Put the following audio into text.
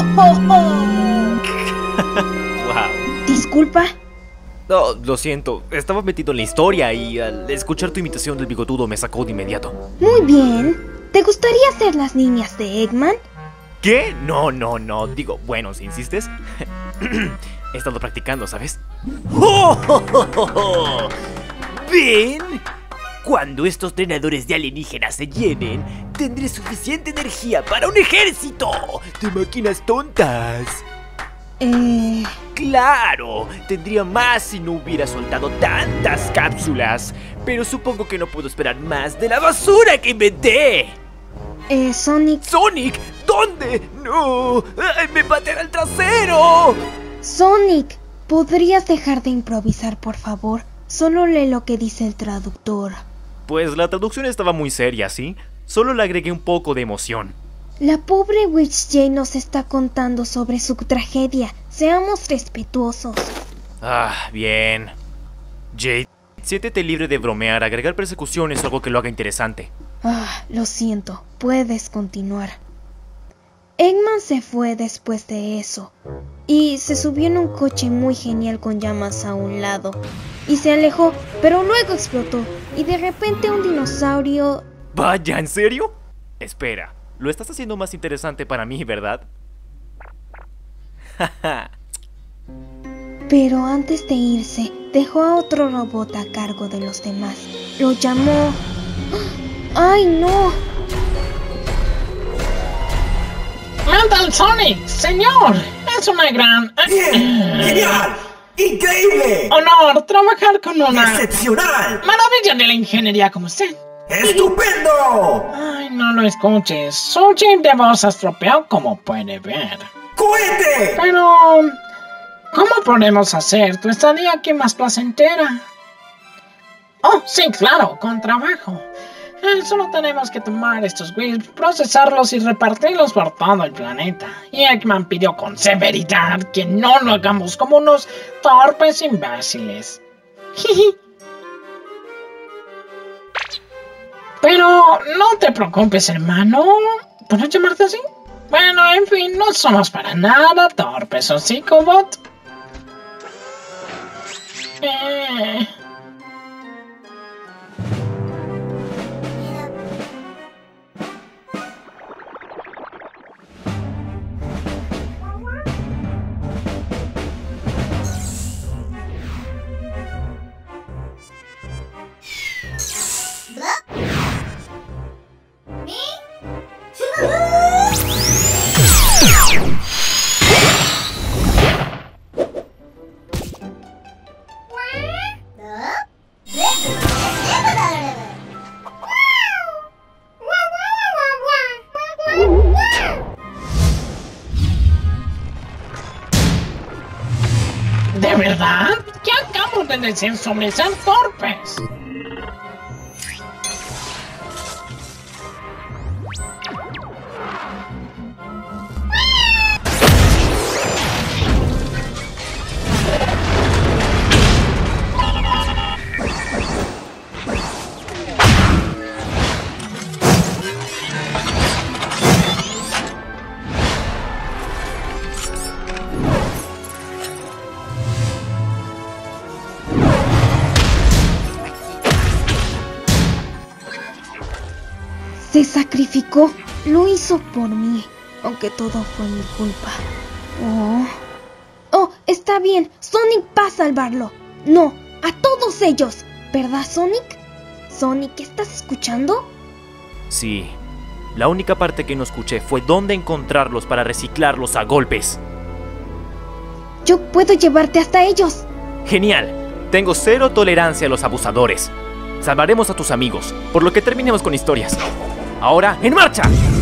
Wow. Disculpa. No, lo siento, estaba metido en la historia y al escuchar tu imitación del bigotudo me sacó de inmediato. Muy bien. ¿Te gustaría ser las niñas de Eggman? ¿Qué? No. Digo, bueno, si insistes. He estado practicando, ¿sabes? ¿Ven? Cuando estos entrenadores de alienígenas se llenen, tendré suficiente energía para un ejército de máquinas tontas. Claro, tendría más si no hubiera soltado tantas cápsulas. Pero supongo que no puedo esperar más de la basura que inventé. Sonic. ¿Sonic? ¿Dónde? ¡No! ¡Ay, me pateará el trasero! Sonic, ¿podrías dejar de improvisar, por favor? Solo lee lo que dice el traductor. Pues la traducción estaba muy seria, ¿sí? Solo le agregué un poco de emoción. La pobre Witch Jade nos está contando sobre su tragedia. Seamos respetuosos. Ah, bien. Jade, siéntete libre de bromear. Agregar persecuciones o algo que lo haga interesante. Lo siento. Puedes continuar. Eggman se fue después de eso. Y se subió en un coche muy genial con llamas a un lado. Y se alejó, pero luego explotó. Y de repente un dinosaurio... Vaya, ¿en serio? Espera, lo estás haciendo más interesante para mí, ¿verdad? Pero antes de irse, dejó a otro robot a cargo de los demás. Lo llamó... ¡Ay, no! ¡Metal Sonic! ¡Señor! ¡Es una gran... ¡Bien! ¡Genial! ¡Increíble! ¡Honor! Trabajar con una... ¡Excepcional! ¡Maravilla de la ingeniería como usted! ¡Estupendo! Ay, no lo escuches. Su chip de voz se estropeó, como puede ver. ¡Cohete! Pero... ¿cómo podemos hacer tu estadía aquí más placentera? Oh, sí, claro, con trabajo. Solo tenemos que tomar estos Wisps, procesarlos y repartirlos por todo el planeta. Y Eggman pidió con severidad que no lo hagamos como unos torpes imbéciles. Pero no te preocupes, hermano. ¿Puedo llamarte así? Bueno, en fin, no somos para nada torpes, ¿o sí, Cobot? ¿De verdad? ¿Qué acabo de decir sobre ser torpes? Se sacrificó. Lo hizo por mí. Aunque todo fue mi culpa. Oh, está bien. Sonic va a salvarlo. No, a todos ellos. ¿Verdad, Sonic? Sonic, ¿estás escuchando? Sí. La única parte que no escuché fue dónde encontrarlos para reciclarlos a golpes. Yo puedo llevarte hasta ellos. Genial. Tengo cero tolerancia a los abusadores. Salvaremos a tus amigos, por lo que terminemos con historias. Ahora, ¡en marcha!